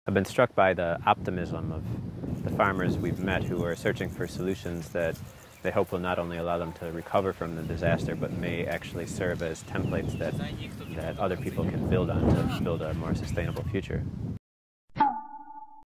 I've been struck by the optimism of the farmers we've met who are searching for solutions that they hope will not only allow them to recover from the disaster, but may actually serve as templates that other people can build on to build a more sustainable future.